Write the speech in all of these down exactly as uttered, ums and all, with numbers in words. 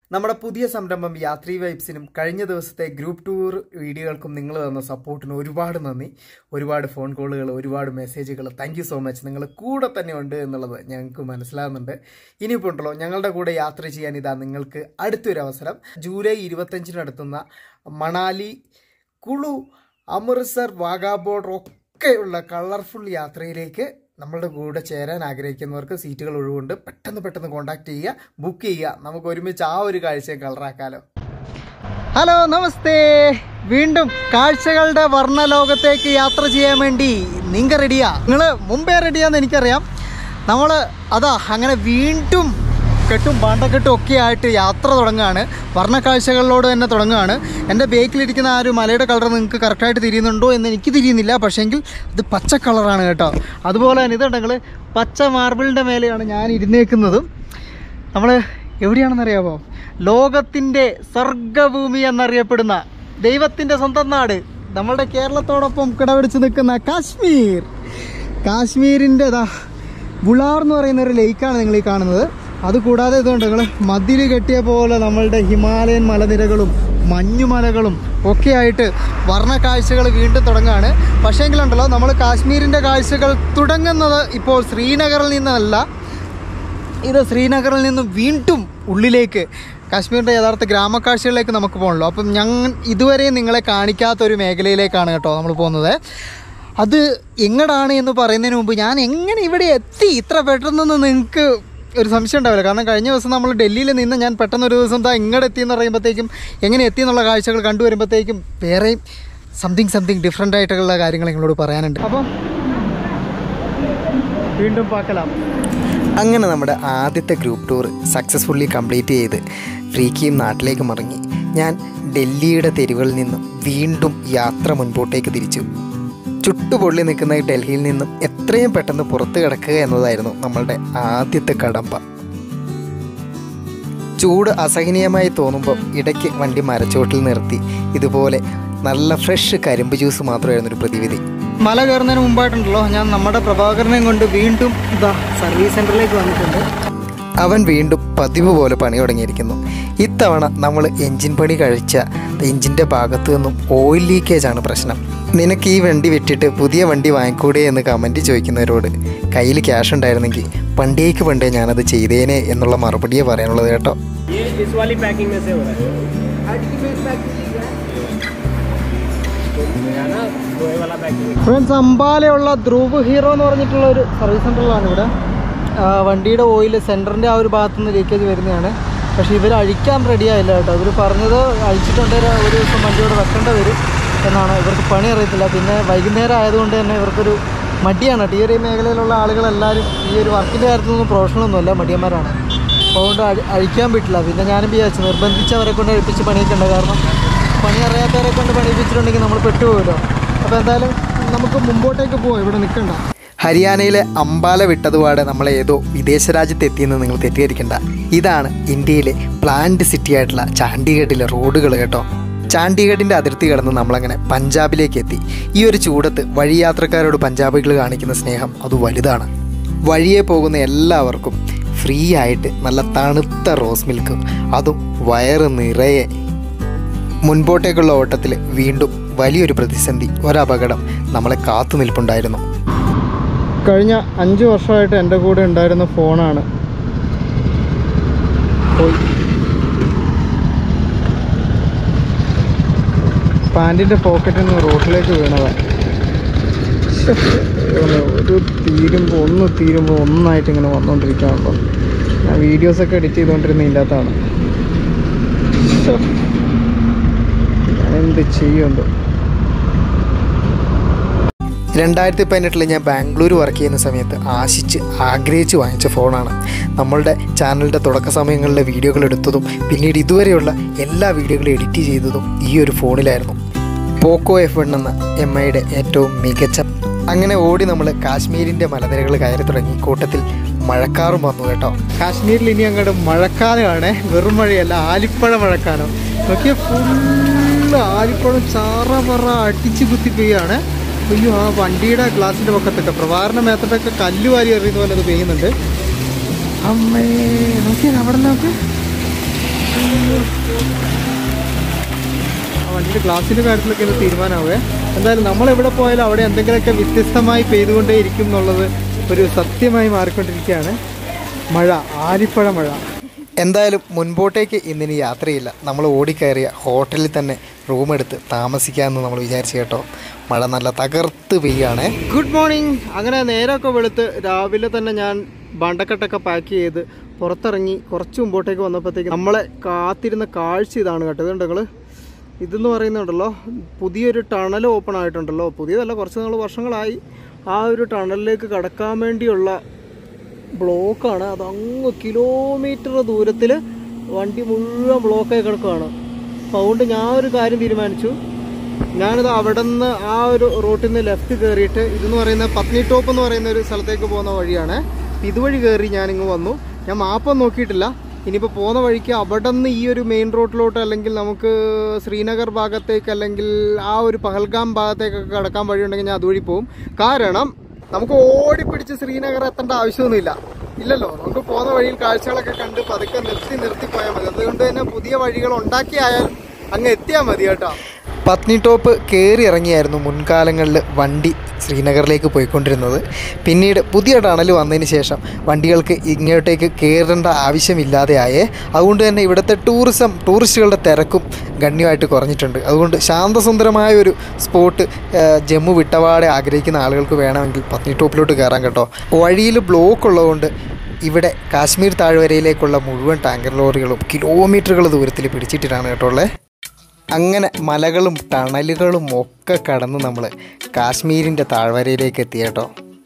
നമ്മുടെ പുതിയ സംരംഭം യാത്രി വൈബ്സിനും കഴിഞ്ഞ ദിവസത്തെ ഗ്രൂപ്പ് ടൂർ വീഡിയോകൾക്കും നിങ്ങൾ തന്ന സപ്പോർട്ടിന് ഒരുപാട് നന്ദി. ഒരുപാട് ഫോൺ കോളുകൾ, ഒരുപാട് മെസ്സേജുകൾ. Thank you so much. നിങ്ങൾ കൂടെ തന്നെ ഉണ്ട് എന്നുള്ളത് ഞങ്ങൾക്ക് മനസ്സിലാകുന്നുണ്ട്. ഇനിയിപ്പോൾ ഉണ്ടല്ലോ ഞങ്ങളുടെ കൂടെ യാത്ര ചെയ്യാൻ ഇതാ നിങ്ങൾക്ക് അടുത്തൊരു അവസരം. ജൂലൈ ഇരുപത്തഞ്ചിന് നടത്തുന്ന മണാലി, കുളു, അമൃത്സർ, വാഗാ ബോർഡർ ഒക്കെയുള്ള കളർഫുൾ യാത്രയിലേക്ക് നമ്മളുടെ കൂടെ ചേരാൻ ആഗ്രഹിക്കുന്നവർക്ക് സീറ്റുകൾ ഒഴിവുണ്ട്. പെട്ടെന്ന് പെട്ടെന്ന് കോൺടാക്ട് ചെയ്യുക, ബുക്ക് ചെയ്യുക. നമുക്ക് ഒരുമിച്ച് ആ ഒരു കാഴ്ചയെ കളറാക്കാലോ. ഹലോ, നമസ്തേ. വീണ്ടും കാഴ്ചകളുടെ വർണ്ണലോകത്തേക്ക് യാത്ര ചെയ്യാൻ വേണ്ടി നിങ്ങൾ റെഡിയാ? നിങ്ങൾ മുമ്പേ റെഡിയാന്ന് എനിക്കറിയാം. നമ്മൾ അതാ അങ്ങനെ വീണ്ടും കെട്ടും പാണ്ടക്കെട്ടും ഒക്കെ ആയിട്ട് യാത്ര തുടങ്ങുകയാണ്. വർണ്ണക്കാഴ്ചകളിലോട് തന്നെ തുടങ്ങുകയാണ്. എൻ്റെ ബേക്കിലിരിക്കുന്ന ആ ഒരു മലയുടെ കളർ നിങ്ങൾക്ക് കറക്റ്റായിട്ട് തിരിയുന്നുണ്ടോ എന്ന് എനിക്ക് തിരിയുന്നില്ല. പക്ഷേങ്കിൽ ഇത് പച്ച കളറാണ് കേട്ടോ. അതുപോലെ തന്നെ ഇതുണ്ടെങ്കിൽ പച്ച മാർബിളിൻ്റെ മേലെയാണ് ഞാൻ ഇരുന്നേക്കുന്നതും. നമ്മൾ എവിടെയാണെന്നറിയാമോ? ലോകത്തിൻ്റെ സ്വർഗഭൂമി എന്നറിയപ്പെടുന്ന ദൈവത്തിൻ്റെ സ്വന്തം നാട്, നമ്മളുടെ കേരളത്തോടൊപ്പം കിടപിടിച്ച് നിൽക്കുന്ന കാശ്മീർ. കാശ്മീരിൻ്റെ ഇതാ ബുളാർ എന്ന് പറയുന്ന ഒരു ലേക്കാണ് നിങ്ങൾ ഈ കാണുന്നത്. അതുകൂടാതെ ഇതുകൊണ്ട് നിങ്ങൾ മതിൽ കെട്ടിയ പോലെ നമ്മളുടെ ഹിമാലയൻ മലനിരകളും മഞ്ഞുമലകളും ഒക്കെ ആയിട്ട് വർണ്ണക്കാഴ്ചകൾ വീണ്ടും തുടങ്ങുകയാണ്. പക്ഷേങ്കിലുണ്ടല്ലോ നമ്മൾ കാശ്മീരിൻ്റെ കാഴ്ചകൾ തുടങ്ങുന്നത് ഇപ്പോൾ ശ്രീനഗറിൽ നിന്നല്ല. ഇത് ശ്രീനഗറിൽ നിന്നും വീണ്ടും ഉള്ളിലേക്ക് കാശ്മീരിൻ്റെ യഥാർത്ഥ ഗ്രാമക്കാഴ്ചകളിലേക്ക് നമുക്ക് പോകണല്ലോ. അപ്പം ഞങ്ങൾ ഇതുവരെ നിങ്ങളെ കാണിക്കാത്തൊരു മേഖലയിലേക്കാണ് കേട്ടോ നമ്മൾ പോകുന്നത്. അത് എങ്ങടാണ് എന്ന് പറയുന്നതിന് മുമ്പ് ഞാൻ എങ്ങനെ ഇവിടെ എത്തി ഇത്ര പെട്ടെന്നൊന്നും നിങ്ങൾക്ക് ഒരു സംശയം ഉണ്ടാവില്ല. കാരണം കഴിഞ്ഞ ദിവസം നമ്മൾ ഡൽഹിയിൽ നിന്ന് ഞാൻ പെട്ടെന്ന് ഒരു ദിവസം എന്താ ഇങ്ങോട്ട് എത്തിയെന്ന് പറയുമ്പോഴത്തേക്കും എങ്ങനെ എത്തി എന്നുള്ള കാഴ്ചകൾ കണ്ടുവരുമ്പോഴത്തേക്കും വേറെയും സംതിങ് സംതിങ് ഡിഫറെൻ്റ് ആയിട്ടുള്ള കാര്യങ്ങൾ നിങ്ങളോട് പറയാനുണ്ട്. അപ്പം വീണ്ടും പാക്കലാം. അങ്ങനെ നമ്മുടെ ആദ്യത്തെ ഗ്രൂപ്പ് ടൂർ സക്സസ്ഫുള്ളി കംപ്ലീറ്റ് ചെയ്ത് ഫ്രീക്കിയും നാട്ടിലേക്ക് മടങ്ങി. ഞാൻ ഡൽഹിയുടെ തെരുവുകളിൽ നിന്നും വീണ്ടും യാത്ര മുൻപോട്ടേക്ക് തിരിച്ചു. ചുട്ടുപൊള്ളി നിൽക്കുന്ന ഈ ഡൽഹിയിൽ നിന്നും എത്രയും പെട്ടെന്ന് പുറത്ത് കിടക്കുക എന്നതായിരുന്നു നമ്മളുടെ ആദ്യത്തെ കടമ്പ. ചൂട് അസഹനീയമായി തോന്നുമ്പോൾ ഇടയ്ക്ക് വണ്ടി മരച്ചോട്ടിൽ നിർത്തി ഇതുപോലെ നല്ല ഫ്രഷ് കരിമ്പ് ജ്യൂസ് മാത്രമായിരുന്നു ഒരു പ്രതിവിധി. മല കയറുന്നതിന് മുമ്പായിട്ടുണ്ടല്ലോ ഞാൻ നമ്മുടെ പ്രഭാകരനെ കൊണ്ട് വീണ്ടും ഇതാ സർവീസ് സെൻ്ററിലേക്ക് വന്നിട്ടുണ്ട്. അവൻ വീണ്ടും പതിവ് പോലെ പണി തുടങ്ങിയിരിക്കുന്നു. ഇത്തവണ നമ്മൾ എൻജിൻ പണി കഴിച്ച എൻജിൻ്റെ ഭാഗത്തു നിന്നും ഓയിൽ ലീക്കേജാണ് പ്രശ്നം. നിനക്ക് ഈ വണ്ടി വിട്ടിട്ട് പുതിയ വണ്ടി വാങ്ങിക്കൂടെ എന്ന് കമൻറ്റ് ചോദിക്കുന്നവരോട് കയ്യിൽ ക്യാഷ് ഉണ്ടായിരുന്നെങ്കിൽ പണ്ടേക്ക് പണ്ടേ ഞാനത് ചെയ്തേനെ എന്നുള്ള മറുപടിയെ പറയാനുള്ളത് കേട്ടോ. ഫ്രണ്ട്സ്, അംബാലയുള്ള ധ്രുവ് ഹീറോ എന്ന് പറഞ്ഞിട്ടുള്ള ഒരു സർവീസ് സെൻ്ററിലാണ് ഇവിടെ. വണ്ടിയുടെ ഓയിൽ സെൻറ്ററിൻ്റെ ആ ഒരു ഭാഗത്തു നിന്ന് ലീക്കേജ് വരുന്നതാണ്. പക്ഷേ ഇവർ അഴിക്കാൻ റെഡിയായില്ല കേട്ടോ. ഇവർ പറഞ്ഞത് അഴിച്ചിട്ടുണ്ടെങ്കിൽ ഒരു ദിവസം വണ്ടിയോട് വെക്കേണ്ട വരും എന്നാണ്. ഇവർക്ക് പണി അറിയത്തില്ല. പിന്നെ വൈകുന്നേരം ആയതുകൊണ്ട് തന്നെ ഇവർക്കൊരു മടിയാണ്. ഈ ഒരു മേഖലയിലുള്ള ആളുകളെല്ലാവരും ഈ ഒരു വർക്കിൻ്റെ കാര്യത്തിലൊന്നും പ്രൊഫഷണലൊന്നുമല്ല, മടിയന്മാരാണ്. അതുകൊണ്ട് അഴി അഴിക്കാൻ പറ്റില്ല. പിന്നെ ഞാനും വിചാരിച്ചു നിർബന്ധിച്ച് അവരെ കൊണ്ട് അഴിപ്പിച്ച് പണിയിക്കേണ്ട. കാരണം പണി അറിയാത്തവരെ കൊണ്ട് പണിയിപ്പിച്ചിട്ടുണ്ടെങ്കിൽ നമ്മൾ പെട്ടുപോകുമല്ലോ. അപ്പോൾ എന്തായാലും നമുക്ക് മുമ്പോട്ടേക്ക് പോകാം, ഇവിടെ നിൽക്കണ്ട. ഹരിയാനയിലെ അംബാല വിട്ടതുപാടെ നമ്മൾ ഏതോ വിദേശ രാജ്യത്ത് എത്തിയെന്ന് നിങ്ങൾ തെറ്റിദ്ധരിക്കേണ്ട. ഇതാണ് ഇന്ത്യയിലെ പ്ലാന്റ് സിറ്റി ആയിട്ടുള്ള ചണ്ഡീഗഡിലെ റോഡുകൾ കേട്ടോ. ചണ്ഡീഗഡിൻ്റെ അതിർത്തി കടന്ന് നമ്മളങ്ങനെ പഞ്ചാബിലേക്ക് എത്തി. ഈ ഒരു ചൂടത്ത് വഴിയാത്രക്കാരോട് പഞ്ചാബികൾ കാണിക്കുന്ന സ്നേഹം അത് വലുതാണ്. വഴിയെ പോകുന്ന എല്ലാവർക്കും ഫ്രീ ആയിട്ട് നല്ല തണുത്ത റോസ് മിൽക്ക്, അതും വയറ് നിറയെ. മുൻപോട്ടേക്കുള്ള ഓട്ടത്തിൽ വീണ്ടും വലിയൊരു പ്രതിസന്ധി, ഒരപകടം നമ്മളെ കാത്തു നിൽപ്പുണ്ടായിരുന്നു. കഴിഞ്ഞ അഞ്ച് വർഷമായിട്ട് എൻ്റെ കൂടെ ഉണ്ടായിരുന്ന ഫോണാണ് പോയി. പാൻറ്റിൻ്റെ പോക്കറ്റിൽ നിന്ന് റോട്ടിലേക്ക് വീണതാണ്. ഒരു തീരുമ്പോൾ ഒന്ന് തീരുമ്പോൾ ഒന്നായിട്ട് ഇങ്ങനെ വന്നുകൊണ്ടിരിക്കുകയാണല്ലോ. ഞാൻ വീഡിയോസൊക്കെ എഡിറ്റ് ചെയ്തുകൊണ്ടിരുന്നതിൻ്റെ അകത്താണ്. ഞാൻ എന്ത് ചെയ്യുന്നുണ്ടോ. രണ്ടായിരത്തി പതിനെട്ടിൽ ഞാൻ ബാംഗ്ലൂർ വർക്ക് ചെയ്യുന്ന സമയത്ത് ആശിച്ച് ആഗ്രഹിച്ച് വാങ്ങിച്ച ഫോണാണ്. നമ്മളുടെ ചാനലിൻ്റെ തുടക്ക സമയങ്ങളിലെ വീഡിയോകൾ എടുത്തതും പിന്നീട് ഇതുവരെയുള്ള എല്ലാ വീഡിയോകളും എഡിറ്റ് ചെയ്തതും ഈ ഒരു ഫോണിലായിരുന്നു. പോക്കോ എഫ് വൺ എന്ന എം ഐയുടെ ഏറ്റവും മികച്ച. അങ്ങനെ ഓടി നമ്മൾ കാശ്മീരിൻ്റെ മലനിരകൾ കയറി തുടങ്ങി. കൂട്ടത്തിൽ മഴക്കാറും വന്നു കേട്ടോ. കാശ്മീരിൽ ഇനി അങ്ങോട്ട് മഴക്കാലമാണ്, വെറും മഴയല്ല, ആലിപ്പഴ മഴക്കാലം. നോക്കിയ ഫുള്ള് ആലിപ്പഴം ചാറ പറ അടിച്ച് കുത്തി പെയ്യാണ്. അയ്യോ, ആ വണ്ടിയുടെ ഗ്ലാസിൻ്റെ പക്കത്തൊക്കെ പ്രവാറിൻ്റെ മേത്തത്തൊക്കെ കല്ല് വാരി എറിയുന്ന പോലെ അത് പെയ്യുന്നുണ്ട്. അമ്മേ, നോക്കിയാൽ അവിടെ നോക്ക്. വണ്ടിയുടെ ഗ്ലാസിൻ്റെ കാര്യത്തിലൊക്കെ ഒന്ന് തീരുമാനമാവേ. എന്തായാലും നമ്മളെവിടെ പോയാലും അവിടെ എന്തെങ്കിലുമൊക്കെ വ്യത്യസ്തമായി പെയ്തുകൊണ്ടേ ഇരിക്കും എന്നുള്ളത് ഒരു സത്യമായി മാറിക്കൊണ്ടിരിക്കുകയാണ്. മഴ, ആലിപ്പഴ മഴ. എന്തായാലും മുൻപോട്ടേക്ക് ഇന്നിനി യാത്രയില്ല. നമ്മൾ ഓടിക്കയറിയ ഹോട്ടലിൽ തന്നെ റൂമെടുത്ത് താമസിക്കാമെന്ന് നമ്മൾ വിചാരിച്ചു കേട്ടോ. മഴ നല്ല തകർത്ത് പെയ്യാണ്. Good morning. അങ്ങനെ നേരമൊക്കെ വെളുത്ത് രാവിലെ തന്നെ ഞാൻ ബണ്ടക്കെട്ടൊക്കെ പാക്ക് ചെയ്ത് പുറത്തിറങ്ങി കുറച്ച് മുമ്പോട്ടേക്ക് വന്നപ്പോഴത്തേക്ക് നമ്മളെ കാത്തിരുന്ന കാഴ്ച ഇതാണ് കേട്ടോ. ഇതുണ്ട് നിങ്ങൾ, ഇതെന്ന് പറയുന്നുണ്ടല്ലോ പുതിയൊരു ടണൽ ഓപ്പൺ ആയിട്ടുണ്ടല്ലോ. പുതിയതല്ല, കുറച്ച് നാൾ വർഷങ്ങളായി. ആ ഒരു ടണലിലേക്ക് കടക്കാൻ വേണ്ടിയുള്ള ബ്ലോക്കാണ്. അത് അങ്ങ് കിലോമീറ്റർ ദൂരത്തിൽ വണ്ടി മുഴുവൻ ബ്ലോക്കായി കിടക്കുകയാണ്. അപ്പോൾ അതുകൊണ്ട് ഞാൻ ഒരു കാര്യം തീരുമാനിച്ചു. ഞാനിത് അവിടെ നിന്ന് ആ ഒരു റൂട്ടിൽ നിന്ന് ലെഫ്റ്റ് കയറിയിട്ട്, ഇതെന്ന് പറയുന്ന പത്നി ടോപ്പ് എന്ന് പറയുന്ന ഒരു സ്ഥലത്തേക്ക് പോകുന്ന വഴിയാണ്. ഇതുവഴി കയറി ഞാനിങ്ങ് വന്നു. ഞാൻ മാപ്പൊന്നും നോക്കിയിട്ടില്ല. ഇനിയിപ്പോൾ പോകുന്ന വഴിക്ക് അവിടെ നിന്ന് ഈ ഒരു മെയിൻ റോഡിലോട്ട് അല്ലെങ്കിൽ നമുക്ക് ശ്രീനഗർ ഭാഗത്തേക്ക് അല്ലെങ്കിൽ ആ ഒരു പഹൽഗാം ഭാഗത്തേക്കൊക്കെ കടക്കാൻ വഴിയുണ്ടെങ്കിൽ ഞാൻ അതുവഴി പോകും. കാരണം നമുക്ക് ഓടിപ്പിടിച്ച് ശ്രീനഗർ എത്തേണ്ട ആവശ്യമൊന്നുമില്ല, ഇല്ലല്ലോ. നമുക്ക് പോകുന്ന വഴിയിൽ കാഴ്ചകളൊക്കെ കണ്ട് പതുക്കെ നിർത്തി നിർത്തി പോയാൽ മതി. അതുകൊണ്ട് തന്നെ പുതിയ വഴികൾ ഉണ്ടാക്കിയായാലും അങ്ങ് എത്തിയാൽ മതി കേട്ടോ. പത്നി ടോപ്പ് കയറി ഇറങ്ങിയായിരുന്നു മുൻകാലങ്ങളിൽ വണ്ടി ശ്രീനഗറിലേക്ക് പോയിക്കൊണ്ടിരുന്നത്. പിന്നീട് പുതിയ ടണൽ വന്നതിന് ശേഷം വണ്ടികൾക്ക് ഇങ്ങോട്ടേക്ക് കയറേണ്ട ആവശ്യമില്ലാതെയായേ. അതുകൊണ്ട് തന്നെ ഇവിടുത്തെ ടൂറിസം ടൂറിസ്റ്റുകളുടെ തിരക്കും ഗണ്യമായിട്ട് കുറഞ്ഞിട്ടുണ്ട്. അതുകൊണ്ട് ശാന്തസുന്ദരമായ ഒരു സ്പോട്ട് ജമ്മു വിട്ടപാടെ ആഗ്രഹിക്കുന്ന ആളുകൾക്ക് വേണമെങ്കിൽ പത്നി ടോപ്പിലോട്ട് കയറാൻ കേട്ടോ. വഴിയിൽ ബ്ലോക്ക് ഉള്ളതുകൊണ്ട് ഇവിടെ കാശ്മീർ താഴ്വരയിലേക്കുള്ള മുഴുവൻ ടാങ്കർ ലോറികളും കിലോമീറ്ററുകൾ ദൂരത്തിൽ പിടിച്ചിട്ടിട്ടാണ് കേട്ടോ ഉള്ളത്. അങ്ങനെ മലകളും ടണലുകളും ഒക്കെ കടന്ന് നമ്മൾ കാശ്മീരിൻ്റെ താഴ്വരയിലേക്ക് എത്തി കേട്ടോ.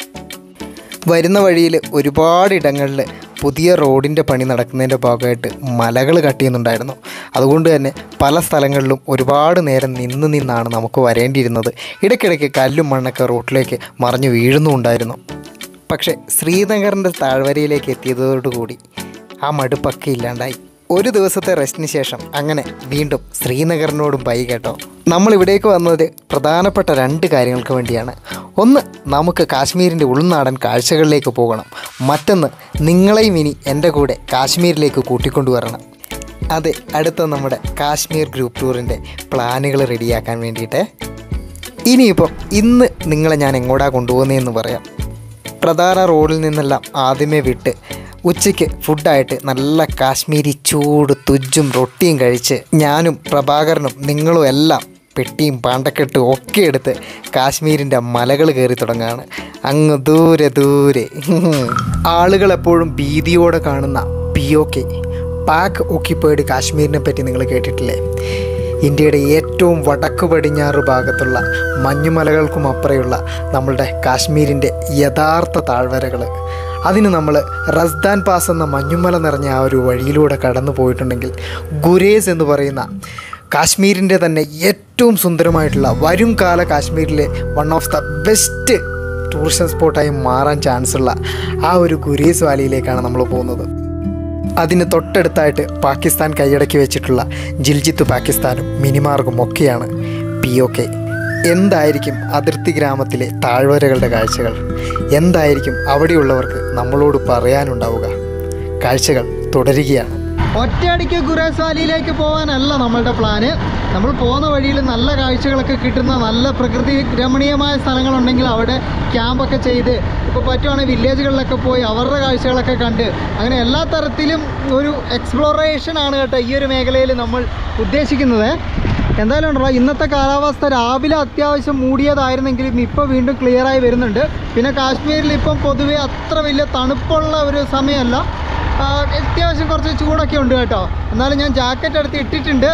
വരുന്ന വഴിയിൽ ഒരുപാട് ഇടങ്ങളിൽ പുതിയ റോഡിൻ്റെ പണി നടക്കുന്നതിൻ്റെ ഭാഗമായിട്ട് മലകൾ കട്ട് ചെയ്യുന്നുണ്ടായിരുന്നു. അതുകൊണ്ട് തന്നെ പല സ്ഥലങ്ങളിലും ഒരുപാട് നേരം നിന്ന് നിന്നാണ് നമുക്ക് വരേണ്ടിയിരുന്നത്. ഇടയ്ക്കിടയ്ക്ക് കല്ലും മണ്ണൊക്കെ റോട്ടിലേക്ക് മറിഞ്ഞു വീഴുന്നുണ്ടായിരുന്നു. പക്ഷേ ശ്രീനഗറിൻ്റെ താഴ്വരയിലേക്ക് എത്തിയതോടുകൂടി ആ മടുപ്പൊക്കെ ഇല്ലാണ്ടായി. ഒരു ദിവസത്തെ റെസ്റ്റിന് ശേഷം അങ്ങനെ വീണ്ടും ശ്രീനഗറിനോടും ബൈ കേട്ടോ. നമ്മളിവിടേക്ക് വന്നത് പ്രധാനപ്പെട്ട രണ്ട് കാര്യങ്ങൾക്ക് വേണ്ടിയാണ്. ഒന്ന്, നമുക്ക് കാശ്മീരിൻ്റെ ഉൾനാടൻ കാഴ്ചകളിലേക്ക് പോകണം. മറ്റൊന്ന്, നിങ്ങളെയും ഇനി എൻ്റെ കൂടെ കാശ്മീരിലേക്ക് കൂട്ടിക്കൊണ്ടുവരണം. അതെ, അടുത്ത നമ്മുടെ കാശ്മീർ ഗ്രൂപ്പ് ടൂറിൻ്റെ പ്ലാനുകൾ റെഡിയാക്കാൻ വേണ്ടിയിട്ട്. ഇനിയിപ്പോൾ ഇന്ന് നിങ്ങളെ ഞാൻ എങ്ങോട്ടാണ് കൊണ്ടുപോകുന്നതെന്ന് പറയാം. പ്രധാന റോഡിൽ നിന്നെല്ലാം ആദ്യമേ വിട്ട് ഉച്ചയ്ക്ക് ഫുഡായിട്ട് നല്ല കാശ്മീരി ചൂട് തുജ്ജും റൊട്ടിയും കഴിച്ച് ഞാനും പ്രഭാകരനും നിങ്ങളും എല്ലാം പെട്ടിയും പാണ്ടക്കെട്ടും ഒക്കെ എടുത്ത് കാശ്മീരിൻ്റെ മലകൾ കയറി തുടങ്ങുകയാണ്. അങ്ങ് ദൂരെ ദൂരെ ആളുകളെപ്പോഴും ഭീതിയോടെ കാണുന്ന P O K Pak occupied കാശ്മീരിനെ പറ്റി നിങ്ങൾ കേട്ടിട്ടില്ലേ? ഇന്ത്യയുടെ ഏറ്റവും വടക്ക് പടിഞ്ഞാറ് ഭാഗത്തുള്ള മഞ്ഞുമലകൾക്കും അപ്പുറയുള്ള നമ്മളുടെ കാശ്മീരിൻ്റെ യഥാർത്ഥ താഴ്വരകൾ. അതിന് നമ്മൾ റസ്ദാൻ പാസ് എന്ന മഞ്ഞുമല നിറഞ്ഞ ആ ഒരു വഴിയിലൂടെ കടന്നു പോയിട്ടുണ്ടെങ്കിൽ ഗുരേസ് എന്ന് പറയുന്ന കാശ്മീരിൻ്റെ തന്നെ ഏറ്റവും സുന്ദരമായിട്ടുള്ള വരും കാല കാശ്മീരിലെ one of the best tourism സ്പോട്ടായി മാറാൻ ചാൻസുള്ള ആ ഒരു ഗുരേസ് വാലിയിലേക്കാണ് നമ്മൾ പോകുന്നത്. അതിന് തൊട്ടടുത്തായിട്ട് പാകിസ്ഥാൻ കൈയടക്കി വെച്ചിട്ടുള്ള ജിൽജിത്ത് പാകിസ്ഥാനും മിനിമാർഗും ഒക്കെയാണ് പി ഒ കെ. എന്തായിരിക്കും അതിർത്തി ഗ്രാമത്തിലെ താഴ്വരകളുടെ കാഴ്ചകൾ? എന്തായിരിക്കും അവിടെയുള്ളവർക്ക് നമ്മളോട് പറയാനുണ്ടാവുക? കാഴ്ചകൾ തുടരുകയാണ്. ഒറ്റയടിക്ക് ഗുരേസ് വാലിയിലേക്ക് പോകാനല്ല നമ്മളുടെ പ്ലാന്. നമ്മൾ പോകുന്ന വഴിയിൽ നല്ല കാഴ്ചകളൊക്കെ കിട്ടുന്ന നല്ല പ്രകൃതി രമണീയമായ സ്ഥലങ്ങളുണ്ടെങ്കിൽ അവിടെ ക്യാമ്പൊക്കെ ചെയ്ത്, ഇപ്പോൾ പറ്റുവാണെങ്കിൽ വില്ലേജുകളിലൊക്കെ പോയി അവരുടെ കാഴ്ചകളൊക്കെ കണ്ട്, അങ്ങനെ എല്ലാ തരത്തിലും ഒരു എക്സ്പ്ലോറേഷൻ ആണ് കേട്ടോ ഈ ഒരു മേഖലയിൽ നമ്മൾ ഉദ്ദേശിക്കുന്നത്. എന്തായാലും ഉണ്ടല്ലോ, ഇന്നത്തെ കാലാവസ്ഥ രാവിലെ അത്യാവശ്യം മൂടിയതായിരുന്നെങ്കിലും ഇപ്പോൾ വീണ്ടും ക്ലിയറായി വരുന്നുണ്ട്. പിന്നെ കാശ്മീരിൽ ഇപ്പം പൊതുവേ അത്ര വലിയ തണുപ്പുള്ള ഒരു സമയമല്ല, അത്യാവശ്യം കുറച്ച് ചൂടൊക്കെ ഉണ്ട് കേട്ടോ. എന്നാലും ഞാൻ ജാക്കറ്റ് എടുത്ത് ഇട്ടിട്ടുണ്ട്.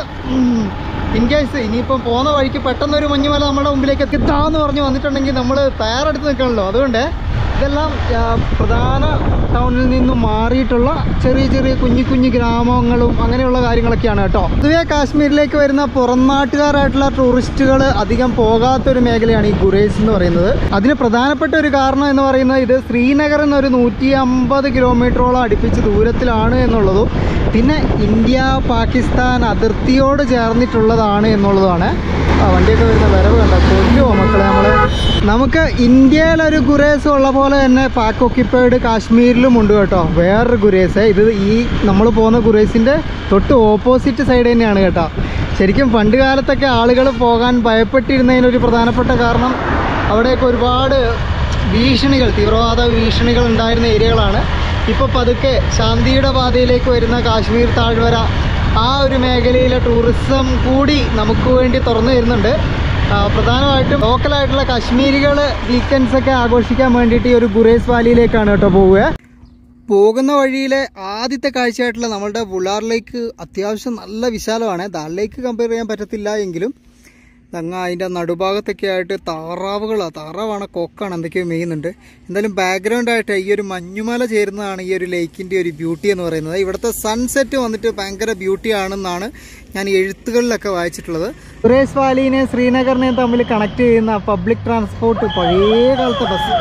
ഇൻ കേസ് ഇനിയിപ്പം പോകുന്ന വഴിക്ക് പെട്ടെന്നൊരു മഞ്ഞുമല നമ്മുടെ മുമ്പിലേക്ക് എത്തിത്താന്ന് പറഞ്ഞ് വന്നിട്ടുണ്ടെങ്കിൽ നമ്മൾ തയ്യാറെടുത്ത് നിൽക്കണമല്ലോ. അതുകൊണ്ട് ഇതെല്ലാം പ്രധാന ടൗണിൽ നിന്നും മാറിയിട്ടുള്ള ചെറിയ ചെറിയ കുഞ്ഞു കുഞ്ഞു ഗ്രാമങ്ങളും അങ്ങനെയുള്ള കാര്യങ്ങളൊക്കെയാണ് കേട്ടോ. പൊതുവേ കാശ്മീരിലേക്ക് വരുന്ന പുറം നാട്ടുകാരായിട്ടുള്ള ടൂറിസ്റ്റുകൾ അധികം പോകാത്തൊരു മേഖലയാണ് ഈ ഗുരേസ് എന്ന് പറയുന്നത്. അതിന് പ്രധാനപ്പെട്ട ഒരു കാരണം എന്ന് പറയുന്നത് ഇത് ശ്രീനഗറിൽ നിന്ന് ഒരു നൂറ്റി അമ്പത് കിലോമീറ്ററോളം അടുപ്പിച്ച് ദൂരത്തിലാണ് എന്നുള്ളതും പിന്നെ ഇന്ത്യ പാകിസ്ഥാൻ അതിർത്തിയോട് ചേർന്നിട്ടുള്ളതാണ് എന്നുള്ളതാണ്. ആ വണ്ടിയൊക്കെ വരുന്ന വരവ് കണ്ട കൊല്ലുമോ മക്കളെ നമ്മളെ. നമുക്ക് ഇന്ത്യയിലൊരു ഗുരേസ് ഉള്ള പോലെ അതുപോലെ തന്നെ പാക് ഒക്യുപ്പൈഡ് കാശ്മീരിലും ഉണ്ട് കേട്ടോ വേറൊരു ഗുരേസ്. ഇത് ഈ നമ്മൾ പോകുന്ന ഗുരേസിൻ്റെ തൊട്ട് ഓപ്പോസിറ്റ് സൈഡ് തന്നെയാണ് കേട്ടോ. ശരിക്കും പണ്ട് കാലത്തൊക്കെ ആളുകൾ പോകാൻ ഭയപ്പെട്ടിരുന്നതിനൊരു പ്രധാനപ്പെട്ട കാരണം അവിടെയൊക്കെ ഒരുപാട് ഭീഷണികൾ, തീവ്രവാദ ഭീഷണികൾ ഉണ്ടായിരുന്ന ഏരിയകളാണ്. ഇപ്പോൾ പതുക്കെ ശാന്തിയുടെ പാതയിലേക്ക് വരുന്ന കാശ്മീർ താഴ്വര, ആ ഒരു മേഖലയിലെ ടൂറിസം കൂടി നമുക്ക് വേണ്ടി തുറന്നു വരുന്നുണ്ട്. പ്രധാനമായിട്ടും ലോക്കലായിട്ടുള്ള കാശ്മീരികൾ വീക്കെൻഡ്സൊക്കെ ആഘോഷിക്കാൻ വേണ്ടിയിട്ട് ഈ ഒരു ഗുരേസ് വാലിയിലേക്കാണ് കേട്ടോ പോവുക. പോകുന്ന വഴിയിലെ ആദ്യത്തെ കാഴ്ചയായിട്ടുള്ള നമ്മളുടെ വുളാർ ലേക്ക് അത്യാവശ്യം നല്ല വിശാലമാണ്. ദാൽ ലേക്ക് കമ്പയർ ചെയ്യാൻ പറ്റത്തില്ല എങ്കിലും അങ്ങ് അതിൻ്റെ നടുഭാഗത്തൊക്കെ ആയിട്ട് താറാവുകളാണ്, താറാവാണ് കൊക്കാണ് എന്തൊക്കെയോ മെയ്യുന്നുണ്ട്. എന്തായാലും ബാക്ക്ഗ്രൗണ്ടായിട്ട് ഈ ഒരു മഞ്ഞുമല ചേരുന്നതാണ് ഈ ഒരു ലേക്കിൻ്റെ ഒരു ബ്യൂട്ടി എന്ന് പറയുന്നത്. ഇവിടുത്തെ സൺസെറ്റ് വന്നിട്ട് ഭയങ്കര ബ്യൂട്ടി ആണെന്നാണ് ഞാൻ എഴുത്തുകളിലൊക്കെ വായിച്ചിട്ടുള്ളത്. ഗുരേസ് വാലിനെയും ശ്രീനഗറിനെയും തമ്മിൽ കണക്ട് ചെയ്യുന്ന പബ്ലിക് ട്രാൻസ്പോർട്ട് പഴയ കാലത്തെ ബസ്.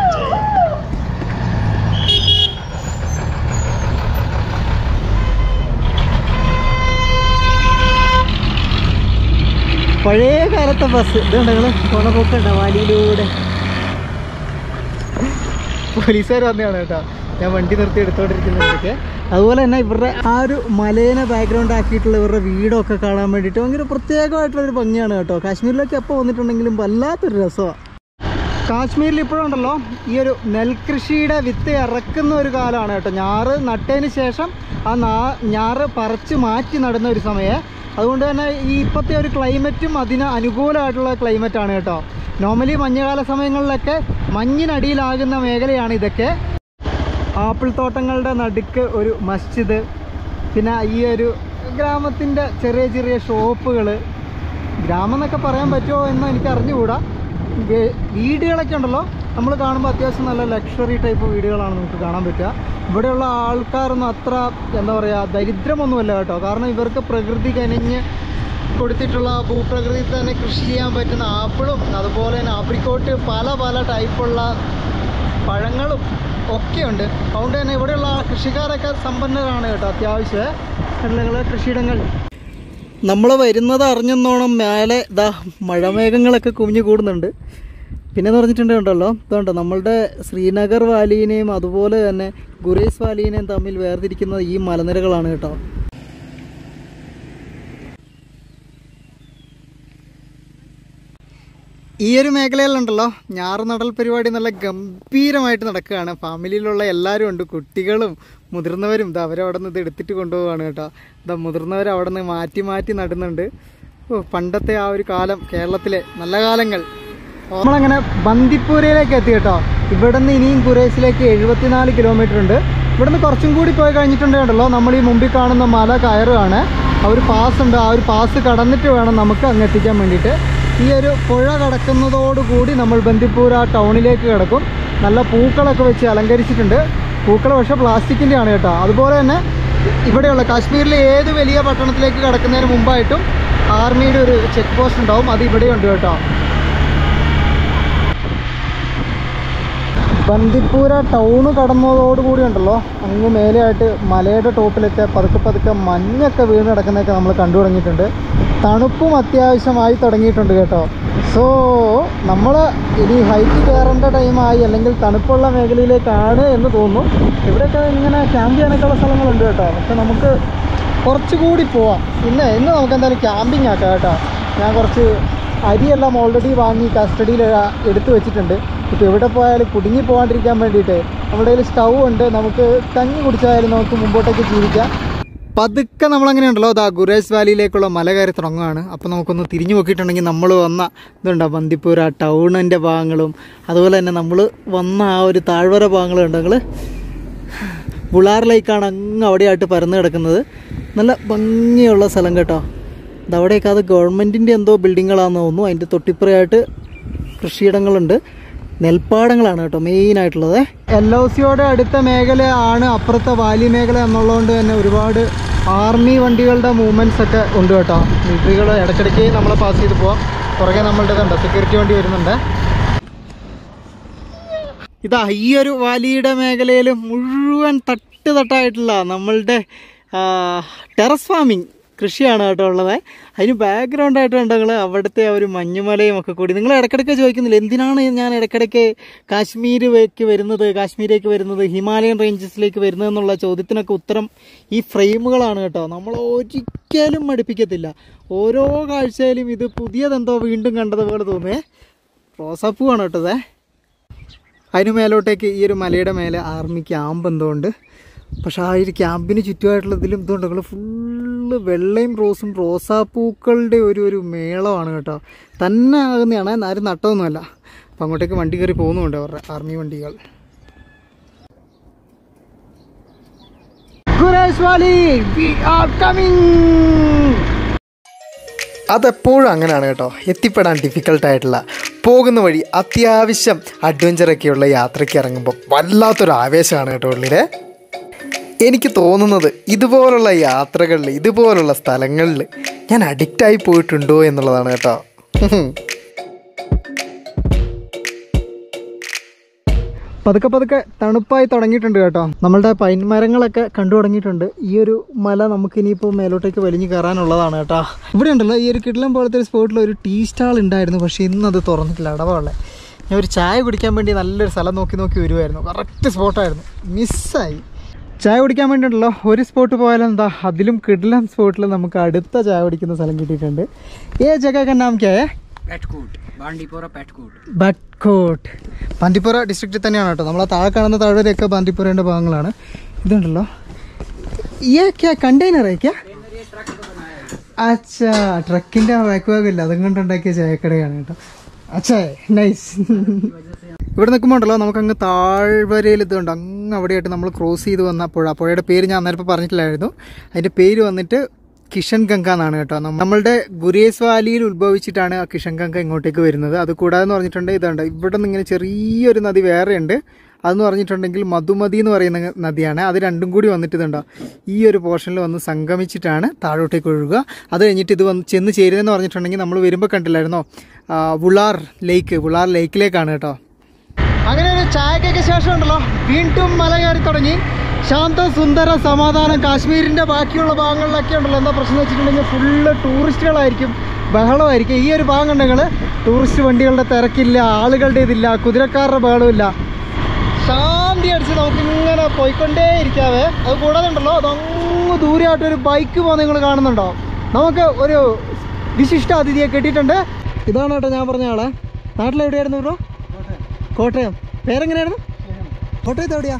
പഴയ കാലത്തെ ബസ് ഇതുണ്ടെങ്കിൽ പോണ പോക്കണ്ട വാലിയിലൂടെ. പോലീസുകാർ വന്നതാണ് കേട്ടോ ഞാൻ വണ്ടി നിർത്തി എടുത്തോണ്ടിരിക്കുന്നതൊക്കെ. അതുപോലെ തന്നെ ഇവരുടെ ആ ഒരു മലേനെ ബാക്ക്ഗ്രൗണ്ട് ആക്കിയിട്ടുള്ള ഇവരുടെ വീടൊക്കെ കാണാൻ വേണ്ടിയിട്ട് ഭയങ്കര പ്രത്യേകമായിട്ടുള്ളൊരു ഭംഗിയാണ് കേട്ടോ. കാശ്മീരിലേക്ക് എപ്പോൾ വന്നിട്ടുണ്ടെങ്കിലും വല്ലാത്തൊരു രസമാണ്. കാശ്മീരിൽ ഇപ്പോഴുണ്ടല്ലോ ഈ ഒരു നെൽകൃഷിയുടെ വിത്ത് ഇറക്കുന്ന ഒരു കാലമാണ് കേട്ടോ. ഞാറ് നട്ടതിന് ശേഷം ആ നാ ഞാറ് പറിച്ച് മാറ്റി നടുന്ന ഒരു സമയം. അതുകൊണ്ട് തന്നെ ഈ ഇപ്പോഴത്തെ ഒരു ക്ലൈമറ്റും അതിന് അനുകൂലമായിട്ടുള്ള ക്ലൈമറ്റാണ് കേട്ടോ. നോർമലി മഞ്ഞുകാല സമയങ്ങളിലൊക്കെ മഞ്ഞിനടിയിലാകുന്ന മേഖലയാണ് ഇതൊക്കെ. ആപ്പിൾ തോട്ടങ്ങളുടെ നടുക്ക് ഒരു മസ്ജിദ്, പിന്നെ ഈ ഒരു ഗ്രാമത്തിൻ്റെ ചെറിയ ചെറിയ ഷോപ്പുകൾ. ഗ്രാമം എന്നൊക്കെ പറയാൻ പറ്റുമോ എന്ന് എനിക്ക് അറിഞ്ഞുകൂടാ. വീടുകളൊക്കെ ഉണ്ടല്ലോ നമ്മൾ കാണുമ്പോൾ അത്യാവശ്യം നല്ല ലക്ഷറി ടൈപ്പ് വീടുകളാണ് നമുക്ക് കാണാൻ പറ്റുക. ഇവിടെയുള്ള ആൾക്കാരൊന്നും അത്ര എന്താ പറയുക ദരിദ്രമൊന്നുമല്ല കേട്ടോ. കാരണം ഇവർക്ക് പ്രകൃതി കനിഞ്ഞ് കൊടുത്തിട്ടുള്ള ഭൂപ്രകൃതിയിൽ തന്നെ കൃഷി ചെയ്യാൻ പറ്റുന്ന ആപ്പിളും അതുപോലെ തന്നെ ആപ്രിക്കോട്ട് പല പല ടൈപ്പുള്ള പഴങ്ങളും ഒക്കെ ഉണ്ട്. അതുകൊണ്ട് തന്നെ ഇവിടെയുള്ള കൃഷിക്കാരൊക്കെ സമ്പന്നരാണ് കേട്ടോ. അത്യാവശ്യം കൃഷിയിടങ്ങൾ. നമ്മൾ വരുന്നത് അറിഞ്ഞെന്നോണം മേലെ ഇതാ മഴമേഘങ്ങളൊക്കെ കുമിഞ്ഞു കൂടുന്നുണ്ട്. പിന്നെന്ന് പറഞ്ഞിട്ടുണ്ടല്ലോ ഇതുണ്ടോ നമ്മളുടെ ശ്രീനഗർ വാലിനെയും അതുപോലെ തന്നെ ഗുരേസ് വാലിനെയും തമ്മിൽ വേർതിരിക്കുന്നത് ഈ മലനിരകളാണ് കേട്ടോ. ഈ ഒരു മേഖലയിലുണ്ടല്ലോ ഞാറ് നടൽ പരിപാടി നല്ല ഗംഭീരമായിട്ട് നടക്കുകയാണ്. ഫാമിലിയിലുള്ള എല്ലാവരും ഉണ്ട്, കുട്ടികളും മുതിർന്നവരും. ഇത് അവരവിടെ നിന്ന് ഇത് എടുത്തിട്ട് കൊണ്ടുപോവുകയാണ് കേട്ടോ. ഇതാ മുതിർന്നവർ അവിടെ നിന്ന് മാറ്റി മാറ്റി നടുന്നുണ്ട്. ഓ പണ്ടത്തെ ആ ഒരു കാലം, കേരളത്തിലെ നല്ല കാലങ്ങൾ. നമ്മളങ്ങനെ ബന്ദിപ്പൂരയിലേക്ക് എത്തി കേട്ടോ. ഇവിടെ നിന്ന് ഇനിയും ഗുരേസിലേക്ക് എഴുപത്തിനാല് കിലോമീറ്റർ ഉണ്ട്. ഇവിടുന്ന് കുറച്ചും കൂടി പോയി കഴിഞ്ഞിട്ടുണ്ടല്ലോ നമ്മൾ ഈ മുമ്പിൽ കാണുന്ന മല കയറുകയാണ്. ആ ഒരു പാസ് ഉണ്ട്, ആ ഒരു പാസ് കടന്നിട്ട് വേണം നമുക്ക് അങ്ങ് എത്തിക്കാൻ വേണ്ടിയിട്ട്. ഈ ഒരു പുഴ കടക്കുന്നതോടുകൂടി നമ്മൾ ബന്ദിപ്പൂര ടൗണിലേക്ക് കിടക്കും. നല്ല പൂക്കളൊക്കെ വെച്ച് അലങ്കരിച്ചിട്ടുണ്ട്. പൂക്കൾ പക്ഷേ പ്ലാസ്റ്റിക്കിൻ്റെ ആണ് കേട്ടോ. അതുപോലെ തന്നെ ഇവിടെയുള്ള കാശ്മീരിലെ ഏത് വലിയ പട്ടണത്തിലേക്ക് കിടക്കുന്നതിന് മുമ്പായിട്ടും ആർമിയുടെ ഒരു ചെക്ക് പോസ്റ്റ് ഉണ്ടാവും. അത് ഇവിടെയുണ്ട് കേട്ടോ. ബന്ദിപ്പൂര ടൗണ് കടന്നതോടുകൂടി ഉണ്ടല്ലോ അങ്ങ് മേലെയായിട്ട് മലയുടെ ടോപ്പിലൊക്കെ പതുക്കെ പതുക്കെ മഞ്ഞൊക്കെ വീണ് കിടക്കുന്നതൊക്കെ നമ്മൾ കണ്ടു തുടങ്ങിയിട്ടുണ്ട്. തണുപ്പും അത്യാവശ്യമായി തുടങ്ങിയിട്ടുണ്ട് കേട്ടോ. സോ നമ്മൾ ഇനി ഹൈറ്റ് കയറേണ്ട ടൈമായി, അല്ലെങ്കിൽ തണുപ്പുള്ള മേഖലയിലേക്കാണ് എന്ന് തോന്നുന്നു. ഇവിടെയൊക്കെ ഇങ്ങനെ ക്യാമ്പ് ചെയ്യാനൊക്കെയുള്ള സ്ഥലങ്ങളുണ്ട് കേട്ടോ. പക്ഷെ നമുക്ക് കുറച്ചുകൂടി പോവാം. ഇന്ന് ഇന്ന് നമുക്ക് എന്തായാലും ക്യാമ്പിങ് ആക്കാം കേട്ടോ. ഞാൻ കുറച്ച് അരിയെല്ലാം ഓൾറെഡി വാങ്ങി കസ്റ്റഡിയിൽ എടുത്തു വെച്ചിട്ടുണ്ട്. ഇപ്പോൾ എവിടെ പോയാലും കുടുങ്ങി പോകാണ്ടിരിക്കാൻ വേണ്ടിയിട്ട് നമ്മുടെ കയ്യിൽ സ്റ്റൗ ഉണ്ട്. നമുക്ക് കഞ്ഞി കുടിച്ചായാലും നമുക്ക് മുമ്പോട്ടേക്ക് ജീവിക്കാം. പതുക്കെ നമ്മളങ്ങനെ ഉണ്ടല്ലോ അതാ ഗുരേസ് വാലിയിലേക്കുള്ള മല കയറി തുടങ്ങുകയാണ്. അപ്പോൾ നമുക്കൊന്ന് തിരിഞ്ഞു നോക്കിയിട്ടുണ്ടെങ്കിൽ നമ്മൾ വന്ന ഇതുണ്ടോ ബന്ദിപ്പൂര ടൗണിൻ്റെ ഭാഗങ്ങളും അതുപോലെ തന്നെ നമ്മൾ വന്ന ആ ഒരു താഴ്വര ഭാഗങ്ങളും ഉണ്ട്. ഞങ്ങൾ വുളാർ ലേക്കാണ് അങ്ങ് അവിടെയായിട്ട് പരന്ന് കിടക്കുന്നത്. നല്ല ഭംഗിയുള്ള സ്ഥലം കേട്ടോ. അതവിടെയൊക്കെ അത് ഗവൺമെൻറ്റിൻ്റെ എന്തോ ബിൽഡിങ്ങുകളാണെന്ന് തോന്നുന്നു. അതിൻ്റെ തൊട്ടിപ്പുറയായിട്ട് കൃഷിയിടങ്ങളുണ്ട്, നെൽപ്പാടങ്ങളാണ് കേട്ടോ മെയിനായിട്ടുള്ളത്. എൽ ഒ സിയോടെ അടുത്ത മേഖലയാണ് അപ്പുറത്തെ വാലി മേഖല എന്നുള്ളതുകൊണ്ട് തന്നെ ഒരുപാട് ആർമി വണ്ടികളുടെ മൂവ്മെൻറ്റ്സ് ഒക്കെ ഉണ്ട് കേട്ടോ. മിലിറ്ററികൾ ഇടയ്ക്കിടയ്ക്ക് നമ്മളെ പാസ് ചെയ്ത് പോവാം. പുറകെ നമ്മളുടെ കണ്ടോ സെക്യൂരിറ്റി വണ്ടി വരുന്നുണ്ട്. ഇതാ ഈ ഒരു വാലിയുടെ മേഖലയിൽ മുഴുവൻ തട്ട് തട്ടായിട്ടുള്ള നമ്മളുടെ ടെറസ് ഫാമിങ് കൃഷിയാണ് കേട്ടോ ഉള്ളത്. അതിന് ബാക്ക്ഗ്രൗണ്ടായിട്ട് ഉണ്ടെങ്കിൽ അവിടുത്തെ ആ ഒരു മഞ്ഞുമലയും ഒക്കെ കൂടി. നിങ്ങൾ ഇടയ്ക്കിടയ്ക്ക് ചോദിക്കുന്നില്ല എന്തിനാണ് ഞാൻ ഇടയ്ക്കിടയ്ക്ക് കാശ്മീരിലേക്ക് വരുന്നത്, കാശ്മീരിലേക്ക് വരുന്നത്, ഹിമാലയൻ റേഞ്ചസിലേക്ക് വരുന്നത് എന്നുള്ള ചോദ്യത്തിനൊക്കെ ഉത്തരം ഈ ഫ്രെയിമുകളാണ് കേട്ടോ. നമ്മൾ ഒരിക്കലും മടുപ്പിക്കത്തില്ല. ഓരോ കാഴ്ചയിലും ഇത് പുതിയതെന്തോ വീണ്ടും കണ്ടതുപോലെ തോന്നുവേ. റോസാപ്പൂവാണ് കേട്ടത്. അതിന് മേലോട്ടേക്ക് ഈ ഒരു മലയുടെ മേലെ ആർമി ക്യാമ്പ് എന്തോ ഉണ്ട്. പക്ഷേ ആ ഒരു ക്യാമ്പിന് ചുറ്റുമായിട്ടുള്ളതിലും ഇതുകൊണ്ട് ഫുള്ള് വെള്ളയും റോസും റോസാപ്പൂക്കളുടെ ഒരു ഒരു മേളമാണ് കേട്ടോ. തന്നെ ആകുന്നതാണ്, ആരും നട്ടമൊന്നുമല്ല. അപ്പം അങ്ങോട്ടേക്ക് വണ്ടി കയറി പോകുന്നുണ്ട് അവരുടെ ആർമി വണ്ടികൾ. Khuraish valley we are coming. അതെപ്പോഴും അങ്ങനെയാണ് കേട്ടോ. എത്തിപ്പെടാൻ ഡിഫിക്കൽട്ടായിട്ടുള്ള പോകുന്ന വഴി അത്യാവശ്യം അഡ്വഞ്ചറൊക്കെയുള്ള യാത്രയ്ക്ക് ഇറങ്ങുമ്പോൾ വല്ലാത്തൊരു ആവേശമാണ് കേട്ടോ ഉള്ളിലെ. എനിക്ക് തോന്നുന്നത് ഇതുപോലുള്ള യാത്രകളിൽ, ഇതുപോലുള്ള സ്ഥലങ്ങളിൽ ഞാൻ അഡിക്റ്റായി പോയിട്ടുണ്ടോ എന്നുള്ളതാണ് കേട്ടോ. പതുക്കെ പതുക്കെ തണുപ്പായി തുടങ്ങിയിട്ടുണ്ട് കേട്ടോ. നമ്മളുടെ പൈൻ മരങ്ങളൊക്കെ കണ്ടു തുടങ്ങിയിട്ടുണ്ട്. ഈ ഒരു മല നമുക്ക് ഇനിയിപ്പോൾ മേലോട്ടേക്ക് വലിഞ്ഞു കയറാനുള്ളതാണ് കേട്ടോ. ഇവിടെ ഉണ്ടല്ലോ ഈ ഒരു കിടിലം പോലത്തെ ഒരു സ്പോട്ടിൽ ഒരു ടീ സ്റ്റാൾ ഉണ്ടായിരുന്നു, പക്ഷേ ഇന്നത് തുറന്നിട്ടില്ല, അടവാളെ. ഞാൻ ഒരു ചായ കുടിക്കാൻ വേണ്ടി നല്ലൊരു സ്ഥലം നോക്കി നോക്കി വരുമായിരുന്നു. കറക്റ്റ് സ്പോട്ടായിരുന്നു, മിസ്സായി. ചായ കുടിക്കാൻ വേണ്ടിയിട്ടുണ്ടല്ലോ ഒരു സ്പോട്ട് പോയാലും എന്താ അതിലും കിടിലം സ്പോട്ടിൽ നമുക്ക് അടുത്ത ചായ കുടിക്കുന്ന സ്ഥലം കിട്ടിയിട്ടുണ്ട്. ഏ ജഗ നാം ക്യാ ഹൈ? ബാണ്ടിപ്പോറ ബാറ്റ്കോട്ട്. ബാന്തിപ്പോറ ഡിസ്ട്രിക്റ്റിൽ തന്നെയാണ് കേട്ടോ. നമ്മൾ ആ താഴെ കാണുന്ന താഴ്വരയൊക്കെ ബാന്തിപ്പോറേൻ്റെ ഭാഗങ്ങളാണ്. ഇതുണ്ടല്ലോ ഈ ക്യാ കണ്ടെയ്നർ ക്യാ? അച്ഛാ, ട്രക്കിൻ്റെ ബാക്ക് ഭാഗമില്ല, അതും കൊണ്ടുണ്ടാക്കിയ ചായക്കടയാണ് കേട്ടോ. അച്ഛാ നൈസ്. ഇവിടെ നിൽക്കുമ്പോൾ ഉണ്ടല്ലോ നമുക്കങ്ങ് താഴ്വരയിൽ ഇതുണ്ട്, അങ്ങ് അവിടെയായിട്ട് നമ്മൾ ക്രോസ് ചെയ്ത് വന്ന പുഴ. പുഴയുടെ പേര് ഞാൻ അന്നേരം പറഞ്ഞിട്ടില്ലായിരുന്നു. അതിൻ്റെ പേര് വന്നിട്ട് കിഷൻ ഗംഗ എന്നാണ് കേട്ടോ. നമ്മളുടെ ഗുരേസ് വാലിയിൽ ഉത്ഭവിച്ചിട്ടാണ് ആ കിഷൻ ഗംഗ ഇങ്ങോട്ടേക്ക് വരുന്നത്. അത് കൂടാതെ എന്ന് പറഞ്ഞിട്ടുണ്ടെങ്കിൽ ഇതുണ്ട്, ഇവിടെ നിന്ന് ഇങ്ങനെ ചെറിയൊരു നദി വേറെ ഉണ്ട്. അതെന്ന് പറഞ്ഞിട്ടുണ്ടെങ്കിൽ മധുമതി എന്ന് പറയുന്ന നദിയാണ്. അത് രണ്ടും കൂടി വന്നിട്ട് ഇതുണ്ടോ ഈ ഒരു പോർഷനിൽ വന്ന് സംഗമിച്ചിട്ടാണ് താഴോട്ടേക്ക് ഒഴുകുക. അത് കഴിഞ്ഞിട്ട് ഇത് വന്ന് ചെന്ന് ചേരുന്നതെന്ന് പറഞ്ഞിട്ടുണ്ടെങ്കിൽ നമ്മൾ വരുമ്പോൾ കണ്ടില്ലായിരുന്നോ വുളാർ ലേക്ക്, വുളാർ ലേക്കിലേക്കാണ് കേട്ടോ. അങ്ങനെ ഒരു ചായക്കൊക്കെ ശേഷം ഉണ്ടല്ലോ വീണ്ടും മല കയറി തുടങ്ങി. ശാന്ത സുന്ദര സമാധാനം. കാശ്മീരിൻ്റെ ബാക്കിയുള്ള ഭാഗങ്ങളിലൊക്കെ ഉണ്ടല്ലോ എന്താ പ്രശ്നം എന്ന് വെച്ചിട്ടുണ്ടെങ്കിൽ ഫുള്ള് ടൂറിസ്റ്റുകളായിരിക്കും, ബഹളമായിരിക്കും. ഈ ഒരു ഭാഗം കണ്ടെങ്കിൽ ടൂറിസ്റ്റ് വണ്ടികളുടെ തിരക്കില്ല, ആളുകളുടെ ഇതില്ല, കുതിരക്കാരുടെ ബഹളമില്ല. ശാന്തി അടിച്ച് നമുക്കിങ്ങനെ പോയിക്കൊണ്ടേ ഇരിക്കാവേ. അത് കൂടാതെ ഉണ്ടല്ലോ അതങ്ങ് ദൂരെയായിട്ടൊരു ബൈക്ക് പോകുന്നത് നിങ്ങൾ കാണുന്നുണ്ടോ? നമുക്ക് ഒരു വിശിഷ്ട അതിഥിയെ കിട്ടിയിട്ടുണ്ട്. ഇതാണ് കേട്ടോ ഞാൻ പറഞ്ഞ ആളെ. നാട്ടിലെവിടെയായിരുന്നു ബ്രോ? കോട്ടയം. പേരെങ്ങനെയായിരുന്നു? കോട്ടയത്ത് എവിടെയാ?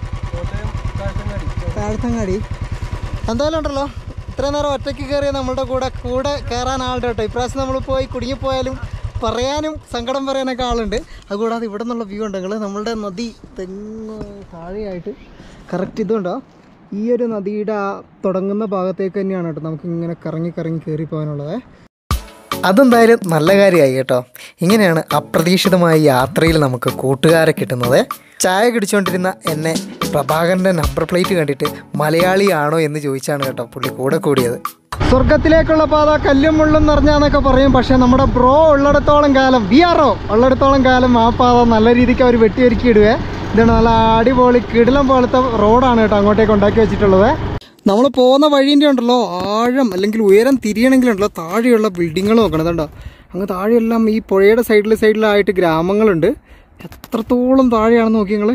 താഴ്ത്തങ്ങാടി. എന്തായാലും ഉണ്ടല്ലോ ഇത്രയും നേരം ഒറ്റയ്ക്ക് കയറിയ നമ്മളുടെ കൂടെ കൂടെ കയറാൻ ആളുടെ കേട്ടോ. ഇപ്രാവശ്യം നമ്മൾ പോയി കുടുങ്ങിപ്പോയാലും പറയാനും സങ്കടം പറയാനൊക്കെ ആളുണ്ട്. അതുകൂടാതെ ഇവിടെ നിന്നുള്ള വ്യൂ ഉണ്ടെങ്കിൽ നമ്മളുടെ നദി തെങ്ങ് താഴെയായിട്ട് കറക്റ്റ് ഇതുണ്ടോ ഈ ഒരു നദിയുടെ ആ തുടങ്ങുന്ന ഭാഗത്തേക്ക് തന്നെയാണ് കേട്ടോ നമുക്കിങ്ങനെ കറങ്ങി കറങ്ങി കയറി പോകാനുള്ളത്. അതെന്തായാലും നല്ല കാര്യമായി കേട്ടോ. ഇങ്ങനെയാണ് അപ്രതീക്ഷിതമായ യാത്രയിൽ നമുക്ക് കൂട്ടുകാരെ കിട്ടുന്നത്. ചായ കുടിച്ചുകൊണ്ടിരുന്ന എന്നെ പ്രഭാകരൻ്റെ നമ്പർ പ്ലേറ്റ് കണ്ടിട്ട് മലയാളിയാണോ എന്ന് ചോദിച്ചാണ് കേട്ടോ പുള്ളി കൂടെ കൂടിയത്. സ്വർഗത്തിലേക്കുള്ള പാത കല്ലും മുള്ളും നിറഞ്ഞാന്നൊക്കെ പറയും. പക്ഷേ നമ്മുടെ ബ്രോ ഉള്ളിടത്തോളം കാലം, വി ആർ ഒ ഉള്ളിടത്തോളം കാലം ആ പാത നല്ല രീതിക്ക് അവർ വെട്ടിയൊരുക്കി ഇടുവേ. ഇതാണ് നല്ല അടിപൊളി കിടിലം പോലത്തെ റോഡാണ് കേട്ടോ അങ്ങോട്ടേക്ക് ഉണ്ടാക്കി വെച്ചിട്ടുള്ളത്. നമ്മൾ പോകുന്ന വഴീൻ്റെ ഉണ്ടല്ലോ ആഴം അല്ലെങ്കിൽ ഉയരം തിരിയണമെങ്കിലുണ്ടല്ലോ താഴെയുള്ള ബിൽഡിങ്ങുകൾ നോക്കണം. അതുണ്ടോ അങ്ങ് താഴെയെല്ലാം ഈ പുഴയുടെ സൈഡിൽ സൈഡിലായിട്ട് ഗ്രാമങ്ങളുണ്ട്. എത്രത്തോളം താഴെയാണെന്ന് നോക്കി നിങ്ങൾ.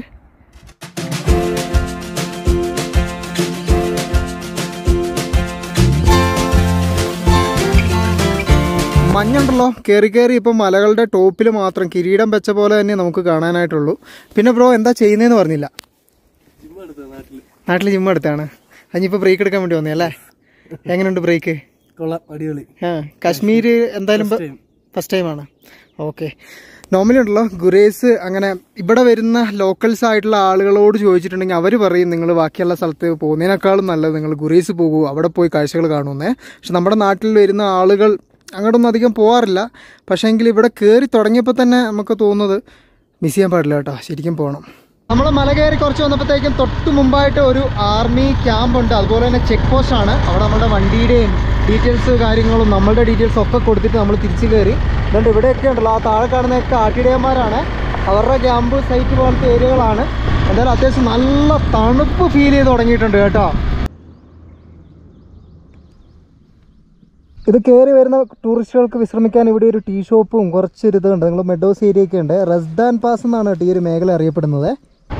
മഞ്ഞുണ്ടല്ലോ കയറി കയറി ഇപ്പം മലകളുടെ ടോപ്പിൽ മാത്രം കിരീടം വെച്ച പോലെ തന്നെ നമുക്ക് കാണാനായിട്ടുള്ളൂ. പിന്നെ ബ്രോ എന്താ ചെയ്യുന്നതെന്ന് പറഞ്ഞില്ല. നാട്ടിൽ ജിമ്മ് എടുത്താണ്. അതിനിപ്പോൾ ബ്രേക്ക് എടുക്കാൻ വേണ്ടി വന്നേ അല്ലേ? എങ്ങനെയുണ്ട് ബ്രേക്ക്? അടിപൊളി. ആ കാശ്മീർ എന്തായാലും ഫസ്റ്റ് ടൈമാണ്. ഓക്കെ. നോർമലി ഉണ്ടല്ലോ ഗുരേസ് അങ്ങനെ ഇവിടെ വരുന്ന ലോക്കൽസ് ആയിട്ടുള്ള ആളുകളോട് ചോദിച്ചിട്ടുണ്ടെങ്കിൽ അവർ പറയും നിങ്ങൾ ബാക്കിയുള്ള സ്ഥലത്ത് പോകുന്നതിനേക്കാളും നല്ലത് നിങ്ങൾ ഗുരേസ് പോകൂ, അവിടെ പോയി കാഴ്ചകൾ കാണുമെന്നേ. പക്ഷെ നമ്മുടെ നാട്ടിൽ വരുന്ന ആളുകൾ അങ്ങോട്ടൊന്നും അധികം പോകാറില്ല. പക്ഷേ എങ്കിൽ ഇവിടെ കയറി തുടങ്ങിയപ്പോൾ തന്നെ നമുക്ക് തോന്നുന്നത് മിസ് ചെയ്യാൻ പാടില്ല കേട്ടോ, ശരിക്കും പോകണം. നമ്മൾ മല കയറി കുറച്ച് വന്നപ്പോഴത്തേക്കും തൊട്ട് മുമ്പായിട്ട് ഒരു ആർമി ക്യാമ്പ് ഉണ്ട്, അതുപോലെ തന്നെ ചെക്ക് പോസ്റ്റ് ആണ്. അവിടെ നമ്മുടെ വണ്ടിയുടെയും ഡീറ്റെയിൽസ് കാര്യങ്ങളും നമ്മളുടെ ഡീറ്റെയിൽസ് ഒക്കെ കൊടുത്തിട്ട് നമ്മൾ തിരിച്ച് കയറി. അതുകൊണ്ട് ഇവിടെയൊക്കെ ഉണ്ടല്ലോ ആ താഴെ കാണുന്നതൊക്കെ ആട്ടിടയന്മാരാണ്, അവരുടെ ക്യാമ്പ് സൈറ്റ് പോലത്തെ ഏരിയകളാണ്. എന്തായാലും അത്യാവശ്യം നല്ല തണുപ്പ് ഫീൽ ചെയ്ത് തുടങ്ങിയിട്ടുണ്ട് കേട്ടോ. ഇത് കയറി വരുന്ന ടൂറിസ്റ്റുകൾക്ക് വിശ്രമിക്കാൻ ഇവിടെ ഒരു ടീ ഷോപ്പും കുറച്ചൊരു ഇതുണ്ട്. നിങ്ങൾ മെഡോസ് ഏരിയ ഒക്കെ ഉണ്ട്. റസ്ദാൻ പാസ് എന്നാണ് ഈ ഒരു മേഖല അറിയപ്പെടുന്നത്.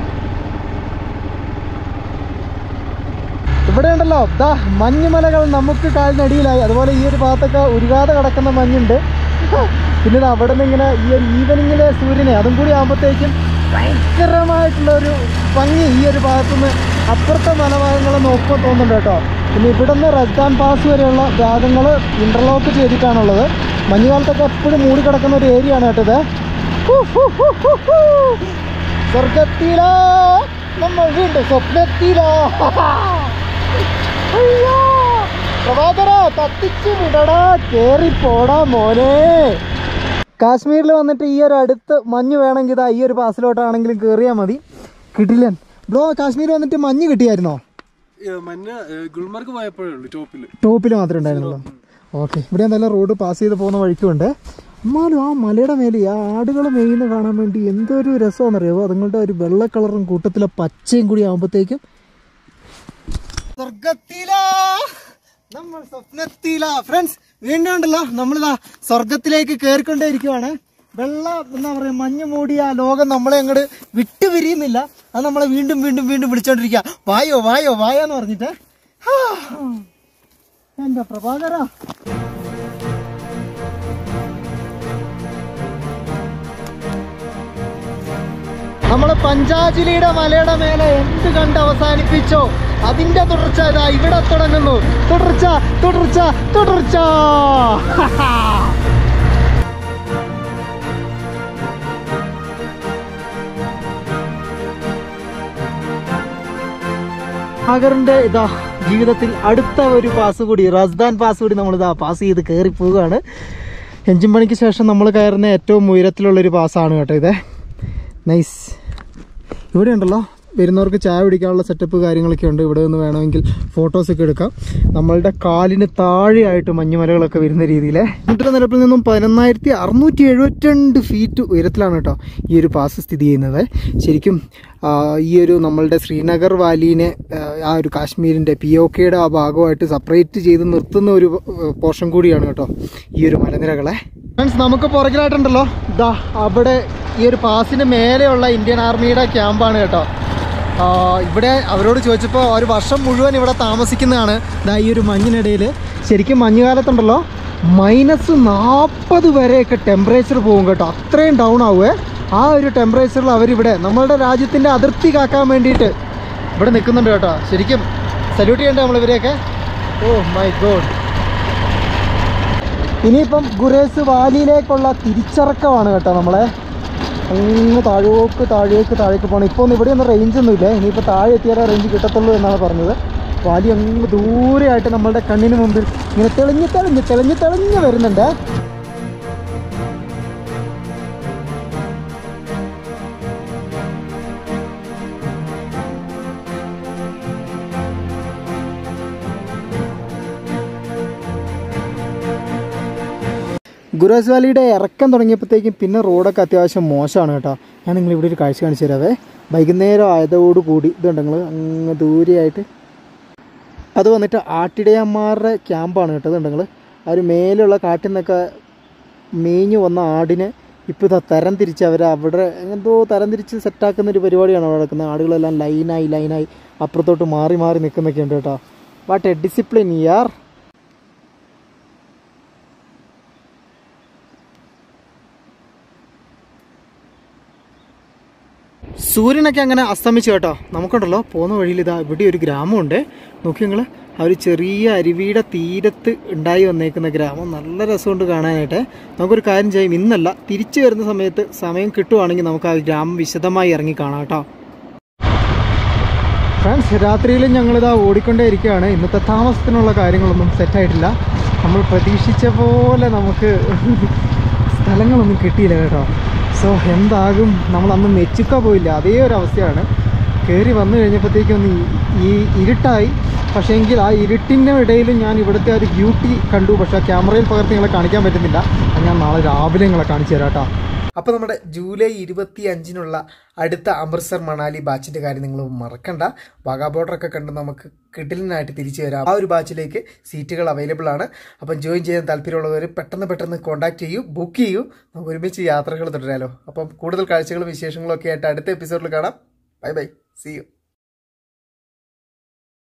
ഇവിടെ ഉണ്ടല്ലോ ദാ മഞ്ഞുമലകൾ നമുക്ക് കാലിനടിയിലായി. അതുപോലെ ഈ ഒരു ഭാഗത്തൊക്കെ ഉരുകാതെ കിടക്കുന്ന മഞ്ഞുണ്ട്. പിന്നീട് അവിടെ നിന്ന് ഇങ്ങനെ ഈ ഒരു ഈവനിങ്ങിലെ സൂര്യനെ അതും കൂടി ആകുമ്പോഴത്തേക്കും ഭയങ്കരമായിട്ടുള്ളൊരു ഭംഗി ഈ ഒരു ഭാഗത്തുനിന്ന് അപ്പുറത്തെ മലഭാഗങ്ങൾ നോക്കുമ്പോൾ തോന്നുന്നുണ്ട് കേട്ടോ. പിന്നെ ഇവിടെ നിന്ന് റസ്ദാൻ പാസ് വരെയുള്ള ഭാഗങ്ങൾ ഇൻ്റർലോക്ക് ചെയ്തിട്ടാണുള്ളത്. മഞ്ഞുകാലത്തൊക്കെ എപ്പോഴും മൂടിക്കിടക്കുന്ന ഒരു ഏരിയ ആണ് കേട്ടോ ഇത്. സ്വർഗത്തിലോ നമ്മൾ വീണ്ടും സ്വപ്നത്തിലോ. പ്രഭാകര കത്തിച്ചു വിടടാ, കേറി പോടാ മോനെ. കാശ്മീരിൽ വന്നിട്ട് ഈ ഒരു അടുത്ത് മഞ്ഞ് വേണമെങ്കിൽ ഇതാ ഈ ഒരു പാസിലോട്ടാണെങ്കിലും കയറിയാൽ മതി. കിട്ടില്ല ബ്രോ. കാശ്മീർ വന്നിട്ട് മഞ്ഞ് കിട്ടിയായിരുന്നോ? ഗുൽമർഗ് പോയപ്പോഴേ ഉള്ളൂ, ടോപ്പിൽ ടോപ്പിൽ മാത്രമേ ഉണ്ടായിരുന്നുള്ളൂ. ഓക്കെ. ഇവിടെ എന്തായാലും റോഡ് പാസ് ചെയ്ത് പോകുന്ന വഴിക്കുണ്ട്. എന്നാലും ആ മലയുടെ മേലെ ആ ആടുകൾ മേയുന്ന കാണാൻ വേണ്ടി എന്തൊരു രസമാണെന്നറിയാമോ. അതുങ്ങളുടെ ഒരു വെള്ള കളറും കൂട്ടത്തിലെ പച്ചയും കൂടി ആകുമ്പോഴത്തേക്കും സ്വർഗത്തിലാ നമ്മൾ സ്വപ്നത്തിലാ. ഫ്രണ്ട്സ് വീണ്ടും ഉണ്ടല്ലോ നമ്മളിതാ സ്വർഗത്തിലേക്ക് കയറിക്കൊണ്ടേ ഇരിക്കുവാണ്. വെള്ള എന്താ പറയുക മഞ്ഞ് മൂടിയ ആ ലോകം നമ്മളെ അങ്ങോട്ട് വിട്ടുപിരിയുന്നില്ല. അത് നമ്മളെ വീണ്ടും വീണ്ടും വീണ്ടും വിളിച്ചോണ്ടിരിക്കുക. വായോ വായോ വായോ എന്ന് പറഞ്ഞിട്ട്. എന്താ പ്രഭാകര നമ്മള് പഞ്ചാജിലിയുടെ മലയുടെ മേലെ എന്ത് കണ്ട് അവസാനിപ്പിച്ചോ അതിന്റെ തുടർച്ച ഇതാ ഇവിടെ തുടങ്ങുന്നു. തുടർച്ച തുടർച്ച തുടർച്ച. സാഗറിന്റെ ഇതാ ജീവിതത്തിൽ അടുത്ത ഒരു പാസ് കൂടി, റസ്ദാൻ പാസ് കൂടി നമ്മളിതാ പാസ് ചെയ്ത് കയറി പോവുകയാണ്. എഞ്ചിൻ പണിക്ക് ശേഷം നമ്മൾ കയറുന്ന ഏറ്റവും ഉയരത്തിലുള്ളൊരു പാസ്സാണ് കേട്ടോ ഇത്. നൈസ്. ഇവിടെ ഉണ്ടല്ലോ വരുന്നവർക്ക് ചായ പിടിക്കാനുള്ള സെറ്റപ്പ് കാര്യങ്ങളൊക്കെ ഉണ്ട്. ഇവിടെ നിന്ന് വേണമെങ്കിൽ ഫോട്ടോസൊക്കെ എടുക്കാം. നമ്മളുടെ കാലിന് താഴെയായിട്ട് മഞ്ഞുമലകളൊക്കെ വരുന്ന രീതിയിൽ നൂറ്റി നിരപ്പിൽ നിന്നും പതിനൊന്നായിരത്തി അറുന്നൂറ്റി എഴുപത്തിരണ്ട് ഫീറ്റ് ഉയരത്തിലാണ് കേട്ടോ ഈ ഒരു പാസ് സ്ഥിതി ചെയ്യുന്നത്. ശരിക്കും ഈ ഒരു നമ്മളുടെ ശ്രീനഗർ വാലിനെ ആ ഒരു കാശ്മീരിൻ്റെ പി ഒ കെയുടെ ആ ഭാഗമായിട്ട് സെപ്പറേറ്റ് ചെയ്ത് നിർത്തുന്ന ഒരു പോർഷൻ കൂടിയാണ് കേട്ടോ ഈ ഒരു മലനിരകളെ. ഫ്രണ്ട്സ് നമുക്ക് പുറകിലായിട്ടുണ്ടല്ലോ ഇതാ അവിടെ ഈ ഒരു പാസിന് മേലെയുള്ള ഇന്ത്യൻ ആർമിയുടെ ക്യാമ്പാണ് കേട്ടോ. ഇവിടെ അവരോട് ചോദിച്ചപ്പോൾ ഒരു വർഷം മുഴുവൻ ഇവിടെ താമസിക്കുന്നതാണ് ഇതാ ഈ ഒരു മഞ്ഞിനിടയിൽ. ശരിക്കും മഞ്ഞുകാലത്തുണ്ടല്ലോ മൈനസ് നാൽപ്പത് വരെയൊക്കെ ടെമ്പറേച്ചർ പോകും കേട്ടോ. അത്രയും ഡൗൺ ആവുമേ. ആ ഒരു ടെമ്പറേച്ചറിൽ അവരിവിടെ നമ്മളുടെ രാജ്യത്തിൻ്റെ അതിർത്തി കാക്കാൻ വേണ്ടിയിട്ട് ഇവിടെ നിൽക്കുന്നുണ്ട് കേട്ടോ. ശരിക്കും സല്യൂട്ട് ചെയ്യണ്ടേ നമ്മളിവരെയൊക്കെ. Oh my God. ഇനിയിപ്പം ഗുരേസ് വാലിയിലേക്കുള്ള തിരിച്ചിറക്കമാണ് കേട്ടോ. നമ്മളെ അങ്ങ് താഴേക്ക് താഴേക്ക് താഴേക്ക് പോകണം. ഇപ്പോൾ ഒന്നും ഇവിടെ ഒന്നും റേഞ്ചൊന്നും ഇല്ല. ഇനിയിപ്പോൾ താഴെ എത്തിയാലേ റേഞ്ച് കിട്ടത്തുള്ളൂ എന്നാണ് പറഞ്ഞത്. വാലി അങ്ങ് ദൂരെയായിട്ട് നമ്മളുടെ കണ്ണിന് മുമ്പിൽ ഇങ്ങനെ തെളിഞ്ഞ് തെളിഞ്ഞ് തെളിഞ്ഞ് തെളിഞ്ഞ് വരുന്നുണ്ട്. ഗുരേസ് വാലിയുടെ ഇറക്കം തുടങ്ങിയപ്പോഴത്തേക്കും പിന്നെ റോഡൊക്കെ അത്യാവശ്യം മോശമാണ് കേട്ടോ. ഞാൻ നിങ്ങളിവിടെ ഒരു കാഴ്ച കാണിച്ചു തരാവേ. വൈകുന്നേരം ആയതോടുകൂടി ഇതുണ്ട് നിങ്ങൾ അങ്ങ് ദൂരെയായിട്ട് അത് വന്നിട്ട് ആട്ടിടയന്മാരുടെ ക്യാമ്പാണ് കേട്ടോ. ഇതുണ്ട് നിങ്ങൾ ആ ഒരു മേലുള്ള കാട്ടിൽ നിന്നൊക്കെ മേഞ്ഞു വന്ന ആടിനെ ഇപ്പോൾ ഇതാ തരം തിരിച്ച് അവർ അവിടെ എന്തോ തരം തിരിച്ച് സെറ്റാക്കുന്നൊരു പരിപാടിയാണ് അവിടെ നടക്കുന്നത്. ആടുകളെല്ലാം ലൈനായി ലൈനായി അപ്പുറത്തോട്ട് മാറി മാറി നിൽക്കുന്നൊക്കെ ഉണ്ട് കേട്ടോ. വാട്ട് എ ഡിസിപ്ലിൻ യാർ. സൂര്യനൊക്കെ അങ്ങനെ അസ്തമിച്ചു കേട്ടോ. നമുക്കുണ്ടല്ലോ പോകുന്ന വഴിയിൽ ഇതാ ഇവിടെ ഒരു ഗ്രാമമുണ്ട്. നോക്കി നിങ്ങൾ ആ ഒരു ചെറിയ അരുവിയുടെ തീരത്ത് ഉണ്ടായി വന്നേക്കുന്ന ഗ്രാമം. നല്ല രസമുണ്ട് കാണാനായിട്ട്. നമുക്കൊരു കാര്യം ചെയ്യും, ഇന്നല്ല തിരിച്ചു വരുന്ന സമയത്ത് സമയം കിട്ടുവാണെങ്കിൽ നമുക്ക് ആ ഗ്രാമം വിശദമായി ഇറങ്ങി കാണാം കേട്ടോ. ഫ്രണ്ട്സ് രാത്രിയിലും ഞങ്ങളിതാ ഓടിക്കൊണ്ടേ ഇരിക്കുകയാണ്. ഇന്നത്തെ താമസത്തിനുള്ള കാര്യങ്ങളൊന്നും സെറ്റായിട്ടില്ല. നമ്മൾ പ്രതീക്ഷിച്ച പോലെ നമുക്ക് സ്ഥലങ്ങളൊന്നും കിട്ടിയില്ല കേട്ടോ. സോ എന്താകും, നമ്മൾ അന്ന് മെച്ചിക്ക പോയില്ല, അതേ ഒരു അവസ്ഥയാണ്. കയറി വന്നു കഴിഞ്ഞപ്പോഴത്തേക്കൊന്ന് ഈ ഇരുട്ടായി. പക്ഷേ എങ്കിൽ ആ ഇരുട്ടിൻ്റെ ഇടയിലും ഞാൻ ഇവിടുത്തെ ഒരു ബ്യൂട്ടി കണ്ടു. പക്ഷേ ക്യാമറയിൽ പകർത്തി നിങ്ങളെ കാണിക്കാൻ പറ്റുന്നില്ല. അത് ഞാൻ നാളെ രാവിലെ നിങ്ങളെ കാണിച്ചു തരാം കേട്ടോ. അപ്പോൾ നമ്മുടെ ജൂലൈ ഇരുപത്തി അഞ്ചിനുള്ള അടുത്ത അമൃത്സർ മണാലി ബാച്ചിൻ്റെ കാര്യം നിങ്ങൾ മറക്കണ്ട. വാഗാ ബോർഡറൊക്കെ കണ്ട് നമുക്ക് കിടിലനായിട്ട് തിരിച്ചു വരാം. ആ ഒരു ബാച്ചിലേക്ക് സീറ്റുകൾ അവൈലബിൾ ആണ്. അപ്പം ജോയിൻ ചെയ്യാൻ താല്പര്യമുള്ളവർ പെട്ടെന്ന് പെട്ടെന്ന് കോൺടാക്ട് ചെയ്യൂ, ബുക്ക് ചെയ്യൂ. നമുക്ക് ഒരുമിച്ച് യാത്രകൾ തുടരാലോ. അപ്പം കൂടുതൽ കാഴ്ചകളും വിശേഷങ്ങളും ഒക്കെ ആയിട്ട് അടുത്ത എപ്പിസോഡിൽ കാണാം. Bye bye, see U.